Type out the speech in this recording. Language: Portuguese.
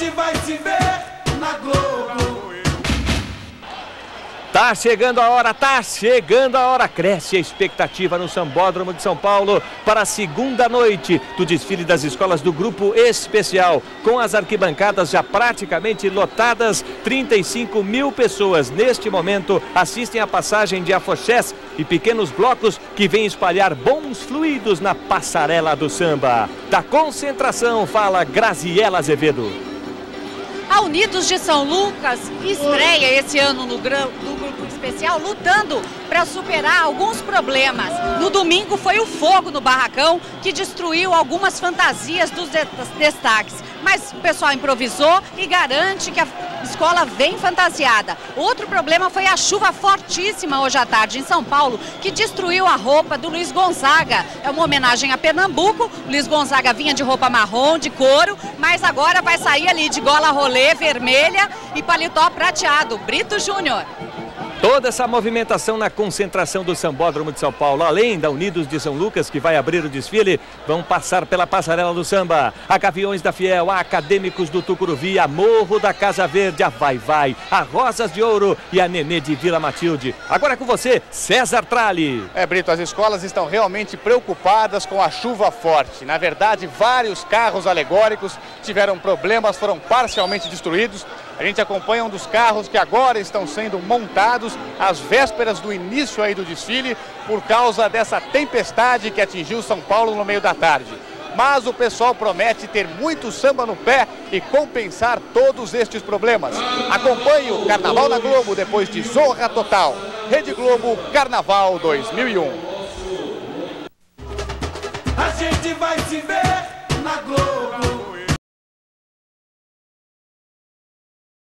gente vai se ver na Globo. Tá chegando a hora, cresce a expectativa no Sambódromo de São Paulo para a segunda noite do desfile das escolas do Grupo Especial, com as arquibancadas já praticamente lotadas. 35 mil pessoas neste momento assistem à passagem de afoxés e pequenos blocos que vêm espalhar bons fluidos na passarela do samba. Da concentração fala Graziela Azevedo. A Unidos de São Lucas estreia esse ano no Grupo Especial, lutando para superar alguns problemas. No domingo foi o fogo no barracão que destruiu algumas fantasias dos destaques. Mas o pessoal improvisou e garante que a escola vem fantasiada. Outro problema foi a chuva fortíssima hoje à tarde em São Paulo, que destruiu a roupa do Luiz Gonzaga. É uma homenagem a Pernambuco. O Luiz Gonzaga vinha de roupa marrom, de couro, mas agora vai sair ali de gola rolê vermelha e paletó prateado. Brito Júnior. Toda essa movimentação na concentração do Sambódromo de São Paulo, além da Unidos de São Lucas, que vai abrir o desfile, vão passar pela passarela do samba. A Gaviões da Fiel, a Acadêmicos do Tucuruvi, a Morro da Casa Verde, a Vai Vai, a Rosas de Ouro e a Nenê de Vila Matilde. Agora é com você, César Tralli. Brito, as escolas estão realmente preocupadas com a chuva forte. Na verdade, vários carros alegóricos tiveram problemas, foram parcialmente destruídos. A gente acompanha um dos carros que agora estão sendo montados às vésperas do início aí do desfile por causa dessa tempestade que atingiu São Paulo no meio da tarde. Mas o pessoal promete ter muito samba no pé e compensar todos estes problemas. Acompanhe o Carnaval na Globo depois de Zorra Total. Rede Globo Carnaval 2001. A gente vai se ver